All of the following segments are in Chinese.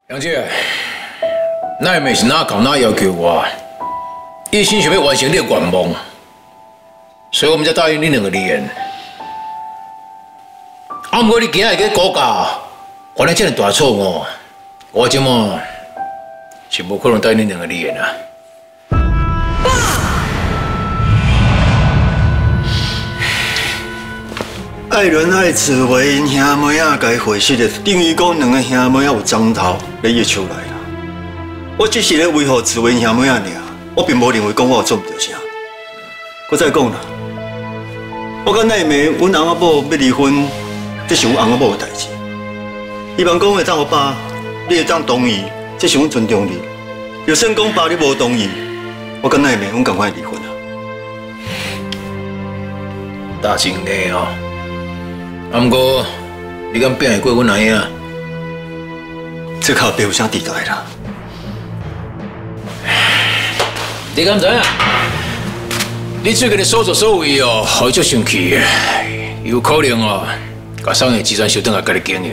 杨姐，那妹是哪讲哪要求我，一心想要完成你的愿望，所以我们才答应你两个连。啊，不过你今日个股价犯了这样大错误，我即么是无可能答应你两个连啊。 爸， 爱人爱自为因兄妹仔该回失的，等于讲两个兄妹仔有章头咧要出来啦。我只是咧维护自为兄妹仔尔，我并无认为讲我有做唔到啥。我再讲啦，我甲奈妹，阮翁仔某要离婚，这是阮翁仔某的代志。希望讲会当我爸，你会当同意，这是阮尊重你。就算讲爸你无同意，我甲奈妹，阮赶快离婚啊！ 大真累哦。啊，不过你敢变会过阮阿兄？ 这靠爸有啥地带啦？ 你敢知影？你最近的所作所为哦，害足生气的，有可能哦，甲商业集团收转来家己经营。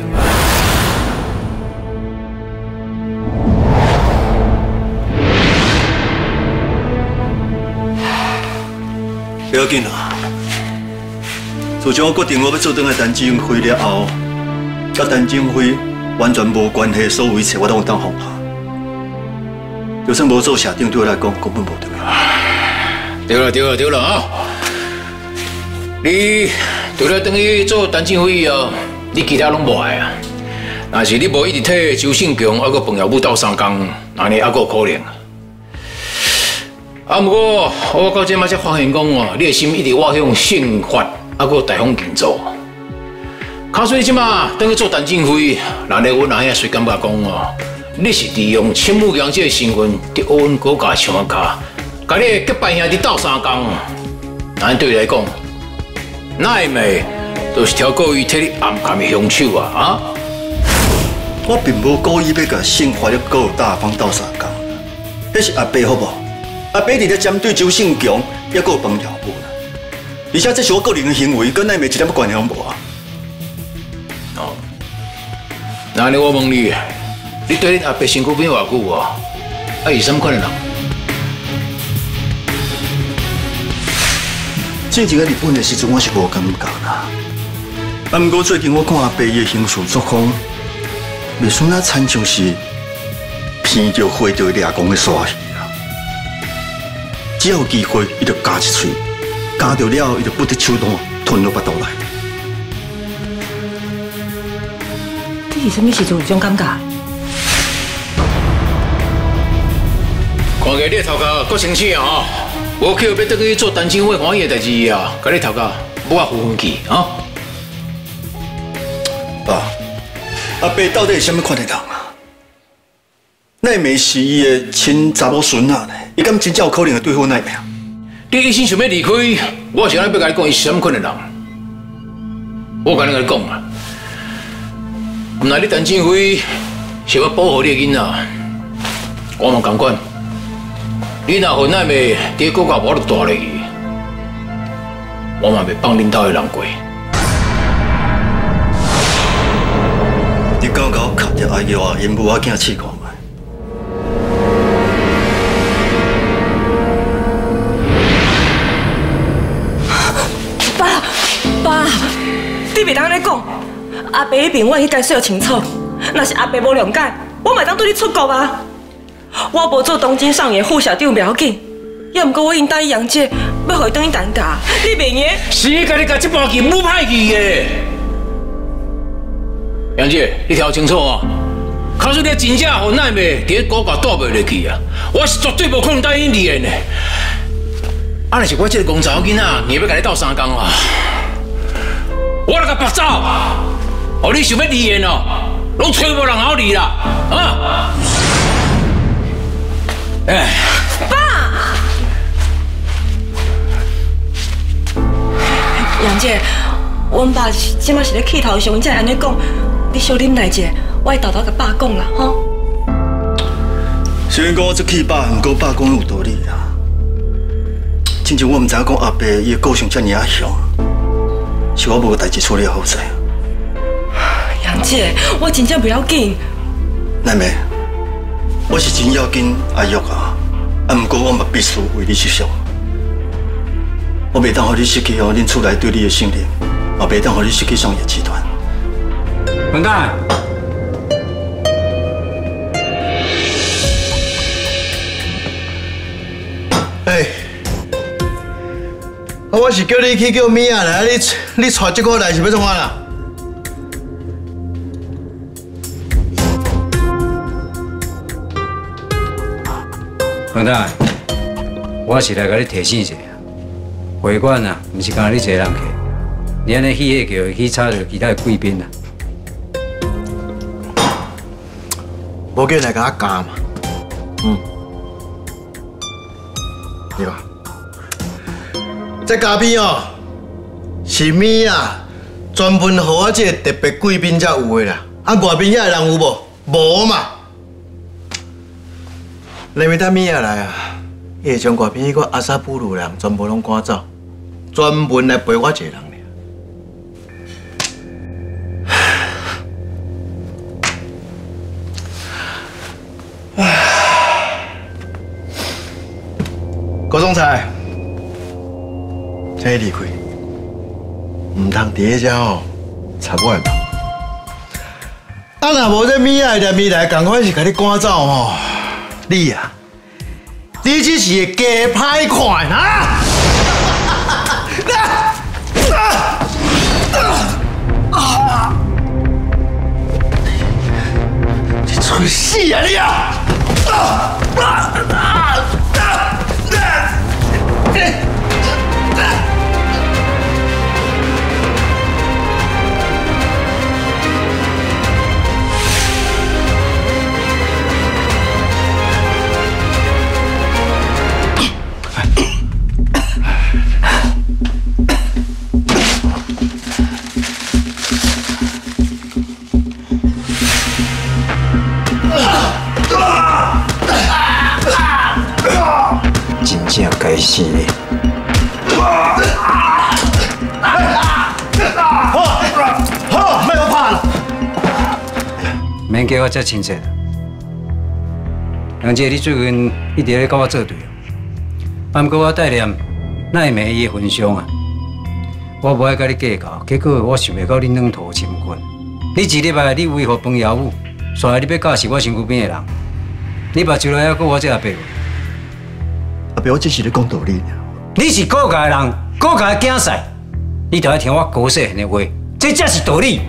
不要紧啦。自从我决定我要做转来陈金辉了后，甲陈金辉完全无关系，所有一切我拢有当放下。就算无做社长，对我来讲根本无重要。 对了啊！你除了等于做陈金辉哦，你其他拢无爱啊。但是你无一直替周信强还个彭耀武斗相共，那你还个可能。啊，不过我到这摆才发现讲哦，你的心一直往向宪法，还个大方建筑。卡所以即马等于做陈金辉，那你阮阿兄谁感觉讲哦，你是利用亲母娘这个身份，伫欧文国家上卡，甲你结拜兄弟斗相共。那对你来讲，那会袂都是条故意替你暗藏的凶手啊！啊！ 我并无故意要甲宪法了个大方斗相共，迄是阿伯好无？阿伯伫咧针对周信强，也个彭耀武啦。而且这是我个人的行为，跟奈妹一点关系拢无啊。 哦，那我问你，你对恁阿伯身躯变偌久啊？啊，是什么款的人？ 之前在日本的时阵，我是无感觉啦。啊，不过最近我看阿伯伊的行事作风，袂算啊，亲像是偏着花着掠光的鲨鱼啊。只要有机会，伊就加一喙，加着了后，伊就不得手段吞落腹肚内。 你是什么时阵有这种感觉？ 看起你头壳够清醒啊！无去要等去做陈金辉欢喜的代志啊！甲你头壳不要浮分去啊！ 爸，阿伯到底是什么款的人啊？奈妹是伊的亲查某孙啊呢？伊敢真正有可能会对付奈妹啊？ 你一心想要离开，我想要甲你讲，伊是什么款的人？我甲你讲啊，毋然你陈金辉是要保护你的囡仔，我嘛同款。你若和奈妹伫国家无得大咧，我嘛袂放恁兜的人过。 你敢甲我卡掉阿爷啊？因母仔囝试看卖？ 爸，你袂当安尼讲。阿伯迄边我应该说清楚，若是阿伯无谅解，我嘛当对你出国啊。我无做东京上野副社长不要紧，也毋过我应答应杨姐要互伊转去谈家，你袂用？ 是甲你甲这盘棋唔歹去的。杨姐，你听清楚啊！假如你真正和奈妹伫国家住袂落去啊，我是绝对无可能答应你的呢。啊，若是我这个公查某囡仔，硬要甲你斗相共啊，我来甲白走，哦，你想要离婚哦，拢找无人好离啦，啊！哎， 爸，杨姐，阮爸即马是咧气头上，才会安尼讲。你小忍耐者，我会豆豆甲爸讲啦，吼。 虽然讲我这气爸，不过爸讲有道理啦。真正我唔知影讲阿伯伊的个性遮尔啊凶，是我无个代志处理好势。 杨姐，我真正不要紧。 奶妹，我是真要紧阿玉啊，不过我嘛必须为你着想。我袂当让你失去哦，恁厝内对你的信任，也袂当让你失去商业集团。 混蛋！ 哎，我是叫你去叫米啊来，你带这个来是要创啥啦？ 混蛋！我是来甲你提醒一下，会馆啊，毋是干你一个人去，你安尼起个叫去吵着其他的贵宾啊。 无叫来甲我教嘛，对吧？这咖啡哦，是米啊，专门给我这个特别贵宾才有的啦。啊，外边遐人有无？无嘛。 那边等米啊来啊，伊会将外边迄个阿萨布鲁人全部拢赶走，专门来陪我一个人尔。郭总裁，请你离开，唔通伫迄只哦插我的梦。啊，若无这米啊连米来，赶快是甲你赶走吼。 你啊，你只是假歹看啊！你出事啊你啊！真正该死的！好，莫要怕了。 免叫我遮亲切啦。杨姐，你最近一直咧甲我作对，啊，不过我带念奈美伊的分享啊，我无爱甲你计较，结果我想袂到你两头清棍。你一礼拜你为何帮姚武，煞来你要教示我身躯边的人？你目睭内还顾我这阿伯？ 阿伯，我只是咧讲道理。 你是顾家的人，顾家的囝婿，你就要听我高细汉的话，这才是道理。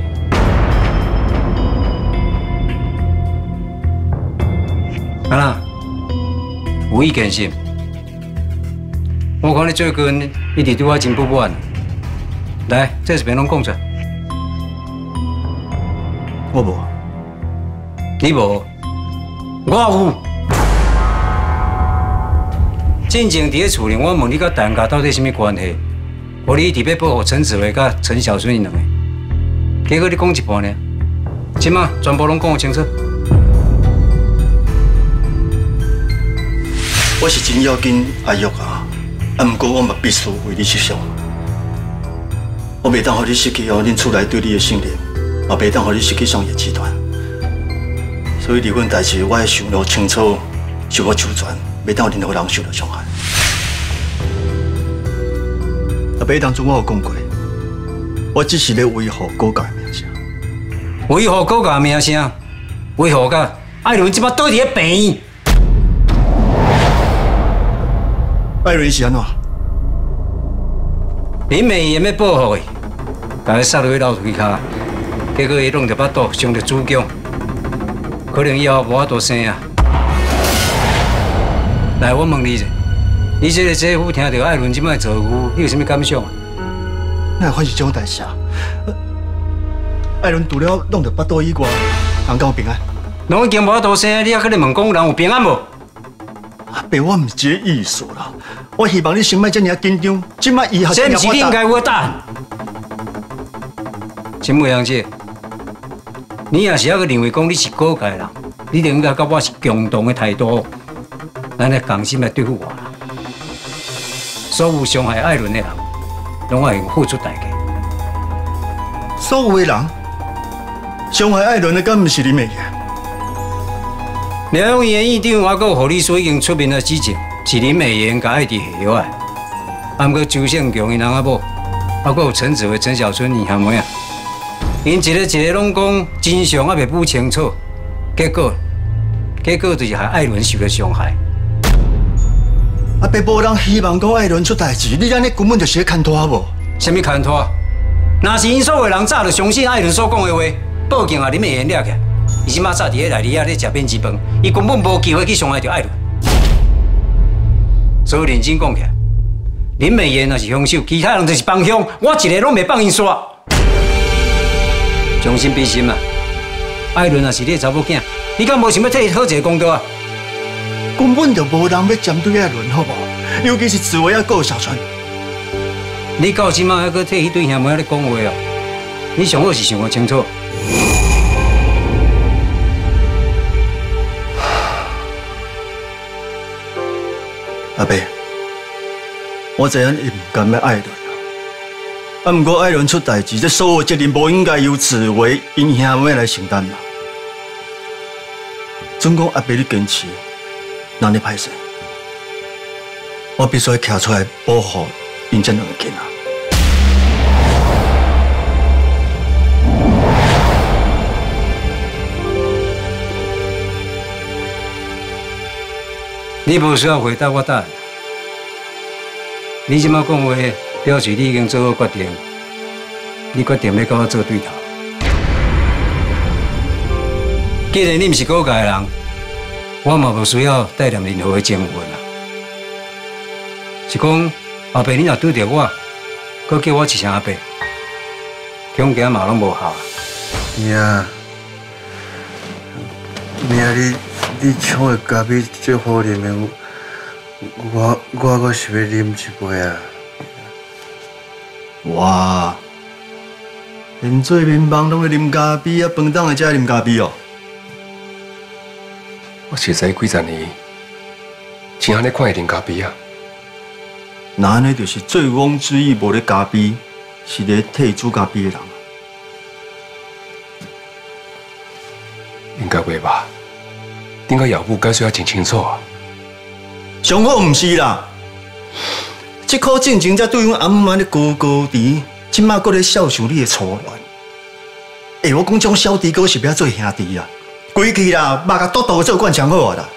啊啦，有意见是？我看你最近一直对我真不满。来，这是便拢讲出来。 我无。 你无？我有。 进前伫咧厝里，我问你甲陈家到底什么关系？我你一直要保护陈子维甲陈小春因两个，结果你讲一半呢，即马全部拢讲清楚。 我是真要紧阿玉啊，不过我嘛必须为你着想。我袂当让你失去哦，恁厝内对你的信任，也袂当让你失去商业集团。所以离婚代志，我会想了清楚，想要周全。 袂当任何人受到伤害。阿伯当初我有讲过，我只是咧维护国家的名声。 维护国家的名声，维护甲艾伦即摆倒伫咧病院。 艾伦是安怎？ 林美妍要保护伊，把伊塞落去楼梯骹，结果伊弄着巴肚，伤着子宫，可能以后无法度生啊。 来，我问你一下，你这个姐夫听到艾伦即摆遭遇，你有啥物感想啊？ 哪会发生这种代志啊？艾伦除了弄到巴肚以外，人敢有平安？ 拢已经无法度生，你还搁咧问讲人有平安无？ 阿伯，我唔是这个意思啦，我希望你先莫这么紧张，即摆以后这不是你应该有的答案。陈伟阳姐，你若是还搁认为讲你是高界人，你就应该甲我是共同的态度。 咱来共心来对付我啦！所有伤害艾伦的人，拢要用付出代价。 所有的人伤害艾伦的，敢唔是林美妍？ 廖永元院长，我阁护理所已经出面了指证，是林美妍甲爱弟下坏。啊，毋过周胜强因翁仔某，啊，阁有陈子维、陈小春因兄妹啊，因一个拢讲真相啊未补清楚，结果就是害艾伦受到伤害。 啊，爸无人希望讲艾伦出代志，你安尼根本就是咧牵拖无？ 什么牵拖？若是因所有人早就相信艾伦所讲的话，报警啊，林美妍抓起来。伊即马早伫咧内里啊咧食便之饭，伊根本无机会去伤害到艾伦。所以认真讲起来，林美妍若是凶手，其他人就是帮凶，我一个拢袂放因煞。将心比心啊，艾伦若是你的查某囝，你敢无想要替伊讨一个公道啊？ 根本就无人要针对艾伦，好无？尤其是紫薇啊，还有小川。 你到即马还阁替迄对兄妹咧讲话哦，你上好是想个清楚。 阿伯，我知影你唔甘要艾伦啊，不过艾伦出代志，这所有责任无应该由紫薇因兄妹来承担嘛。总讲阿伯你坚持，那你歹势，我必须要徛出来保护因这两个囡仔。 你无需要回答我答案。你即马讲话，表示你已经做好决定，你决定要跟我做对头。既然你毋是高界的人，我嘛无需要带念任何的情分啊。是讲后壁你若拄着我，搁叫我一声阿伯，恐惊嘛拢无效。 命你抢的咖啡最好啉的，我阁是要啉一杯啊！ 哇，连做面帮拢会啉咖啡啊，饭当会才啉咖啡哦。 我实在几十年，真安尼看会啉咖啡啊。 那安尼就是醉翁之意无咧咖啡，是咧替煮咖啡的人。 应该袂吧？顶个药物解说要真清楚啊！ 上好毋是啦，这颗正情才对阮阿母安尼高高甜，即马搁咧孝受你的初恋。我讲种小弟哥是要做兄弟啊，规气啦，目甲笃笃做惯上好啊啦。